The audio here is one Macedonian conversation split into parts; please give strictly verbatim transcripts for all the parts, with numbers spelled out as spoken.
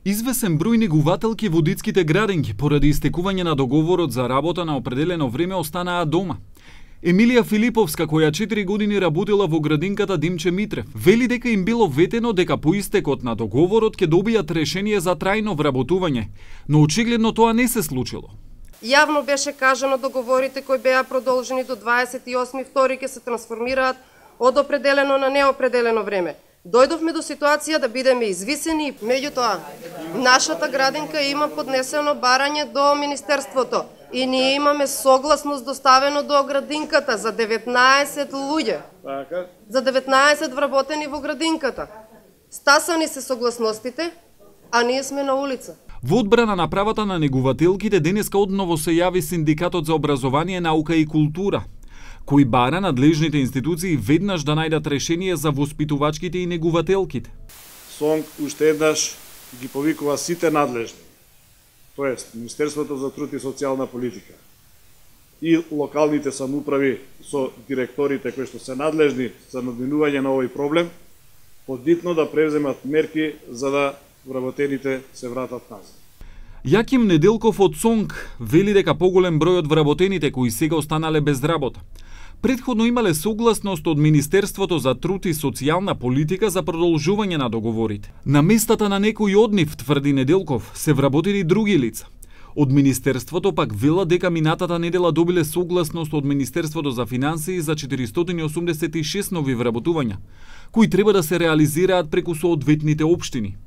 Извесен број негувателки во детските градинки поради истекување на договорот за работа на определено време останаа дома. Емилија Филиповска, која четири години работела во градинката Димче Митрев, вели дека им било ветено дека по истекот на договорот ќе добијат решение за трајно вработување, но очигледно тоа не се случило. Јавно беше кажано договорите кои беа продолжени до дваесет и осми втори ќе се трансформираат од определено на неопределено време. Дојдовме до ситуација да бидеме извисени, меѓутоа нашата градинка има поднесено барање до Министерството и ние имаме согласност доставено до градинката за деветнаесет луѓе. За деветнаесет вработени во градинката. Стасани се согласностите, а ние сме на улица. Во одбрана на правата на негувателките денеска одново се јави Синдикатот за образование, наука и култура, кој бара надлежните институции веднаш да најдат решение за воспитувачките и негувателките. СОНК уште еднаш ги повикува сите надлежни, тоест Министерството за труд и социјална политика и локалните самоуправи со директорите кои што се надлежни за надминување на овој проблем, подитно да превземат мерки за да вработените се вратат назад. Јаким Неделков од СОНК вели дека поголем број од вработените кои сега останале без работа предходно имале согласност од Министерството за труд и социјална политика за продолжување на договорите. На местата на некој од нив, тврди Неделков, се вработили други лица. Од Министерството пак вела дека минатата недела добиле согласност од Министерството за финансии за четиристотини и осумдесет и шест нови вработувања, кои треба да се реализираат преку соодветните општини.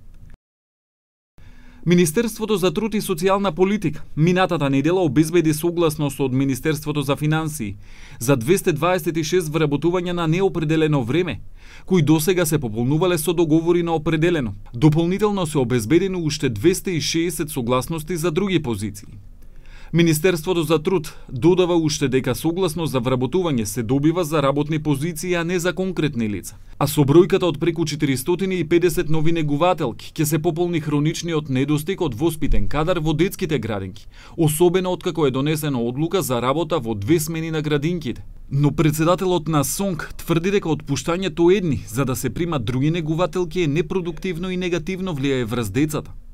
Министерството за труд и социјална политика минатата недела обезбеди согласност од Министерството за финансии за двесте дваесет и шест вработувања на неопределено време, кои досега се пополнувале со договори на определено. Дополнително се обезбедени уште двесте и шеесет согласности за други позиции. Министерството за труд додава уште дека согласност за вработување се добива за работни позиции, а не за конкретни лица. А со бројката од преку четиристотини и педесет нови негувателки ќе се пополни хроничниот недостиг од воспитен кадар во детските градинки, особено откако е донесена одлука за работа во две смени на градинките. Но председателот на СОНК тврди дека отпуштањето едни за да се примат други негувателки е непродуктивно и негативно влијае врз децата.